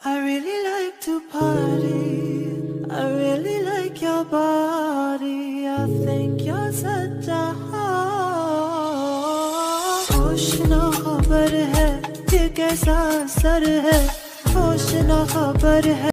I really like to party. I really like your body. I think you're such a होश ना खबर है ये कैसा असर है, होश ना खबर है।